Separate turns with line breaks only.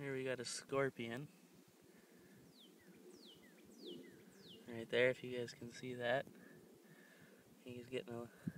Here we got a scorpion. Right there, if you guys can see that. He's getting a